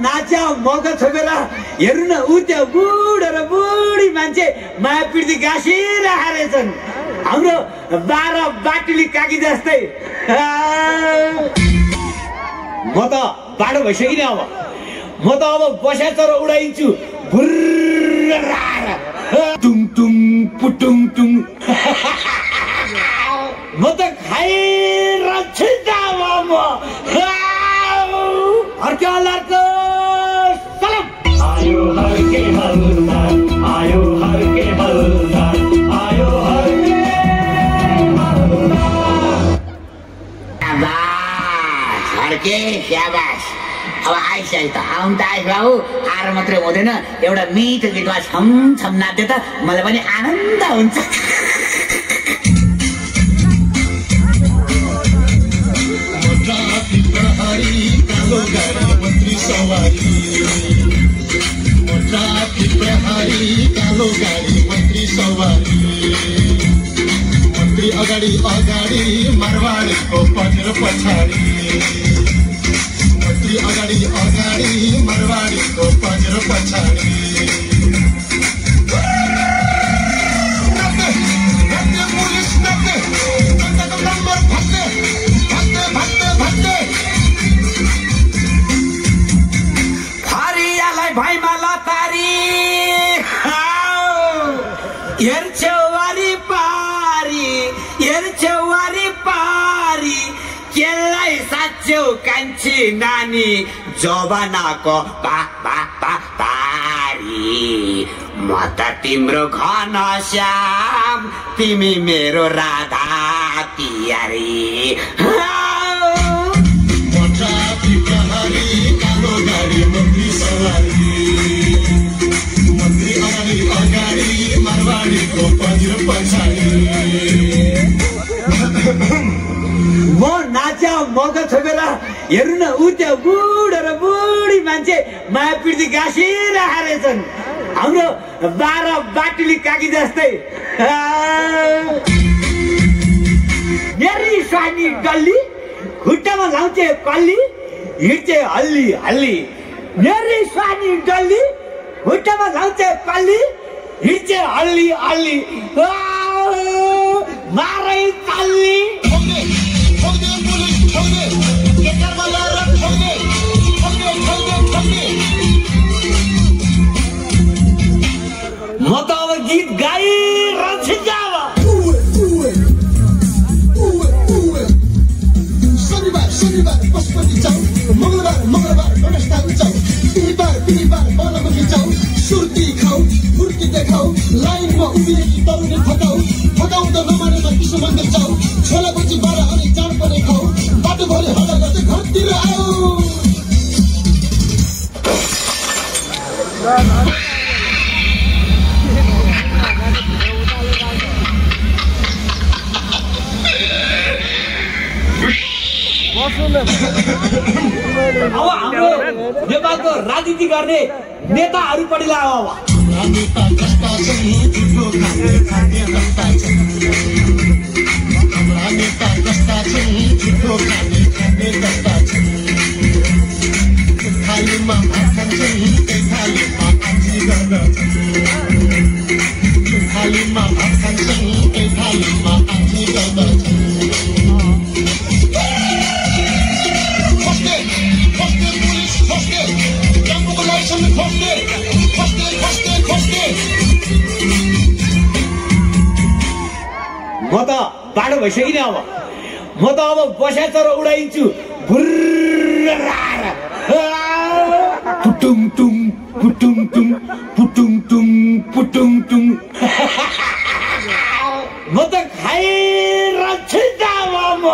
नाचा मौका छोपेर हेर्नु न उ त्यो बुढो र बुढी मान्छे माया पिर्ती गाँसिरहेछन् हाम्रो 12 बाटुली काकी जस्तै। म त बाटो भइसक्यो नि अब म त अब बस्या चरो उडाइन्छु भुर्र टुङ टुङ पुटुङ टुङ म त खाइरहन्छु त अब म हर्के हल्लाको सलाम आयो हर्के हल्ला आयो हर्के हल्ला आयो हर्के हल्ला हर्के स्याबास अब आइस त आउनु त आइस बाबु आएर मात्रै हुँदैन एउटा मिठो गीतमा छम छम नाच्यो त मलाई पनि आनन्द हुन्छ। मन्त्री अगाडि अगाडि मारवाडीको पछिल्लो पछाडि मन्त्री अगाडि अगाडि मारवाडीको पछिल्लो पछाडि पुलिस नम्बर भाग्दै भाग्दै भाग्दै भाग्दै हरियालाई भाइमाला तारी हेर्छौ वारी पारी केलाई साँच्चौ कान्छी नानी जवानाको पारी म त तिम्रो घनश्याम तिमी मेरो राधा तियारी। मन्त्री अगाडि अगाडि मारवाडीको पछिल्लो पछाडि म नाचा मौका छोपेर हेर्नु न उ त्यो बुढो र बुढी मान्छे माया पिर्ती गाँसिरहेछन् हाम्रो 12 बाटुली काकी जस्तै। मेरी स्वानी डल्ली खुट्टामा लाउँछे कल्ली हिँड्छे हल्ली हल्ली मेरी स्वानी डल्ली खुट्टामा लाउँछे कल्ली हिँड्छे हल्ली हल्ली मारै तल्ली म त अब गीत गाइरहन्छु अब शनिबार शनिबार पशुपति जाऊ मंगलबार मंगलबार गणेशदान जाऊ बिहिबार बिहिबार बालमुखी जाऊ सुर्ती खाऊ फुर्ती देखाऊ लाइनमा उभिएकी तरुनी फकाऊ फकाउँदा नमानेमा विश्व मन्दिर जाऊ छोला बजी 12 अनि चाड पनि खाऊ बाटोभरि हल्ला गर्दै घरतिर आऊ। अब हाम्रो नेपालको राजनीति गर्ने नेताहरू पनि लाग्यो अब म त बाटो भइसक्यो नि अब म त अब बस्या चरो उडाइन्छु भुर्र पुटुङ टुङ पुटुङ टुङ पुटुङ टुङ पुटुङ टुङ म त खाइरहन्छु त अब म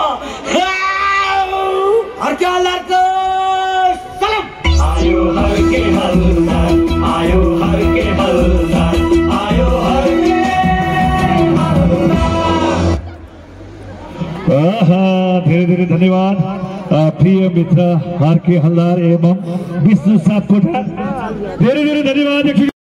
हर्के हल्लाको सलाम आयो हर्के हल्ला आयो हर्के हल्ला आयो हर्के धेरै धेरै धन्यवाद प्रिय मित्र हर्के हल्लार एवं विष्णु सापकोटा धेरै धेरै धन्यवाद।